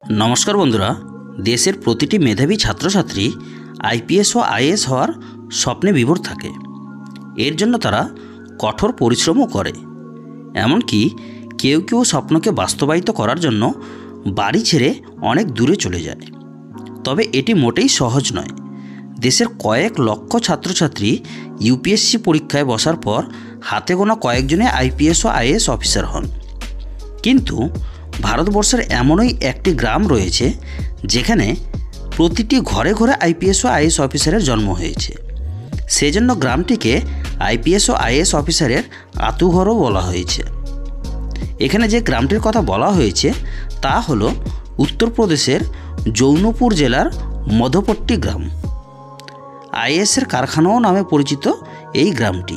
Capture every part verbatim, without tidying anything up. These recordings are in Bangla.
नमस्कार बंधुरा देशेर प्रतिटी मेधावी छात्र छात्री आईपीएस और आईएएस हওয়ার स्वप्ने विभोर थाके। एर जन्य तारा कठोर परिश्रमও करे। एमनकि केउ केउ स्वप्नके बास्तबायित करार जन्य बाड़ी छेड़े अनेक दूरे चले जाए। तबे एटी मोटेई सहज नय। देशेर कयेक लक्ष छात्र छात्री यूपीएससी परीक्षाय बसार पर हाथे गोना कयेकजने आईपीएस और आईएएस अफिसार हन। किन्तु भारतवर्षेर एमनई एकटी ग्राम रयेछे जेखाने प्रतिटी घरे घरे आईपीएस और आईएएस अफिसारेर जन्म हयेछे। सेजन्य ग्रामटीके आईपीएस और आईएएस अफिसारेर आतुघरও बला हयेछे। एखाने जे ग्रामटिर कथा बला हयेछे ता हलो उत्तर प्रदेशेर जौनपुर जेलार मधुपट्टी ग्राम। आईएएसের कारखानाও नामे परिचित এই গ্রামটি।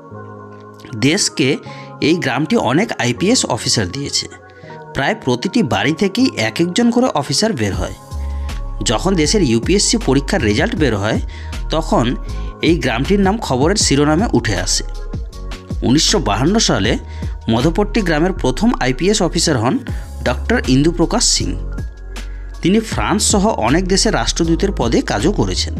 देशके এই গ্রামটি अनेक आईपीएस अफिसार दिएছে। प्राय प्रतिटी बाड़ी थेकेई एक एकजन करे अफिसार बेर हय। जखन देशेर यूपीएससी परीक्षार रेजाल्ट बेर हय तखन এই গ্রামটির नाम खबरेर शिरोनामे उठे आसे। उन्नीसशो बाहान्न साले मधुपट्टी ग्रामेर प्रथम आईपीएस अफिसार हन डॉक्टर इंदुप्रकाश सिंह। तिनि फ्रांस सह अनेक देशेर राष्ट्रदूतेर पदे काजও करेছেন।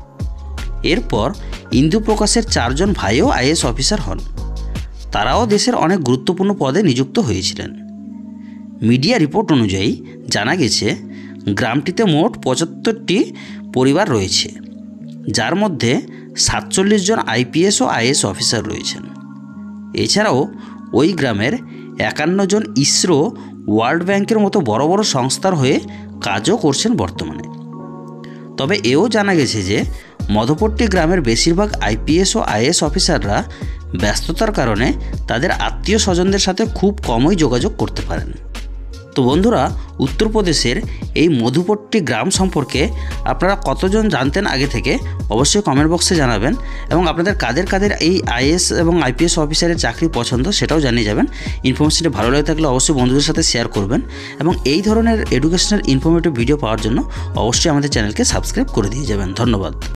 एरपर इंदुप्रकाशेर चारजन भाईও आईएएस अफिसार हन। ताराও देशेर अनेक गुरुत्वपूर्ण पदे नियुक्त हয়েছিলেন। मीडिया रिपोर्ट अनुयायी जाना गेছে ग्रामटीते मोट पचहत्तरटी परिवार रयेছে, जार मध्य सातचल्लिश जन आईपीएस और आईएएस अफिसार रयेছেন। एछाड़ाও ওই গ্রামের একান্ন জন ইসরো ওয়ার্ল্ড ব্যাংকের মতো বড় বড় সংস্থার হয়ে কাজও করছেন বর্তমানে। তবে এও জানা গেছে যে मधुपट्टी ग्रामेर बेशिरभाग आईपीएस और आईएएस अफिसाररा व्यस्ततार कारणे तादेर आत्मीय स्वजनदेर साथे खूब कमई जोगाजोग करते पारेन। तो बंधुरा उत्तर प्रदेशेर এই मधुपट्टी ग्राम सम्पर्के आपनारा कतजन जानतेन आगे थेके अवश्य कमेंट बक्से जानाबेन এবং আপনাদের কাদের কাদের এই আইএএস এবং আইপিএস অফিসারের চাকরি পছন্দ সেটাও জানিয়ে যাবেন। ইনফরমেশনটি ভালো লাগে থাকলে অবশ্যই বন্ধুদের সাথে শেয়ার করবেন এবং এই ধরনের এডুকেশনাল ইনফরমেটিভ ভিডিও পাওয়ার জন্য অবশ্যই আমাদের চ্যানেলকে সাবস্ক্রাইব করে দিয়ে যাবেন। ধন্যবাদ।